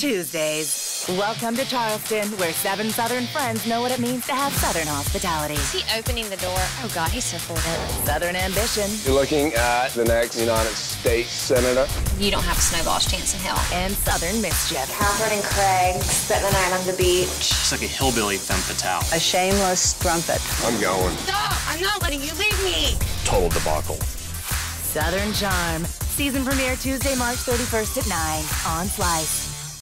Tuesdays. Welcome to Charleston, where 7 Southern friends know what it means to have Southern hospitality. Is he opening the door? Oh, God, he's so full of it. Southern ambition. You're looking at the next United States Senator. You don't have a snowball's chance in hell. And Southern mischief. Catherine and Craig spent the night on the beach. It's like a hillbilly femme fatale. A shameless strumpet. I'm going. Stop! I'm not letting you leave me! Total debacle. Southern Charm. Season premiere Tuesday, March 31st at 9 on Slice.